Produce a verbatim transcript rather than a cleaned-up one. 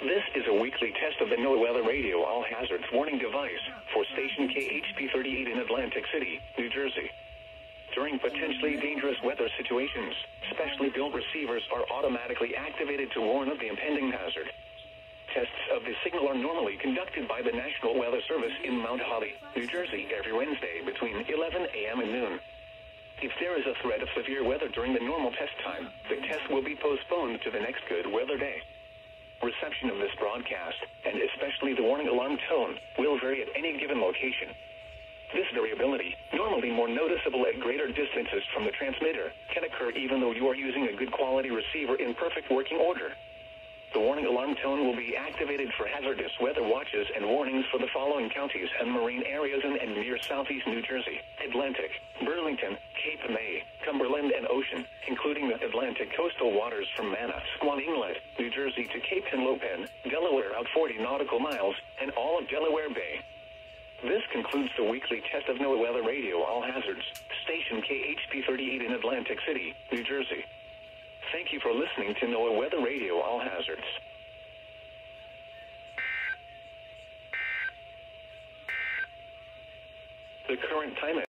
This is a weekly test of the NOAA Weather Radio All Hazards Warning device for station K H P thirty-eight in Atlantic City, New Jersey. During potentially dangerous weather situations, specially built receivers are automatically activated to warn of the impending hazard. Tests of the signal are normally conducted by the National Weather Service in Mount Holly, New Jersey every Wednesday between eleven a m and noon. If there is a threat of severe weather during the normal test time, the test will be postponed to the next good weather day. Reception of this broadcast, and especially the warning alarm tone, will vary at any given location. This variability, normally more noticeable at greater distances from the transmitter, can occur even though you are using a good quality receiver in perfect working order. The warning alarm tone will be activated for hazardous weather watches and warnings for the following counties and marine areas in and near southeast New Jersey: Atlantic, Burlington, Cape May, Cumberland, and Ocean, including the Atlantic coastal waters from Manasquan Inlet, New Jersey to Cape Henlopen, Delaware out forty nautical miles, and all of Delaware Bay. This concludes the weekly test of NOAA Weather Radio All Hazards, station K H P thirty-eight in Atlantic City, New Jersey. Thank you for listening to NOAA Weather Radio All Hazards. The current time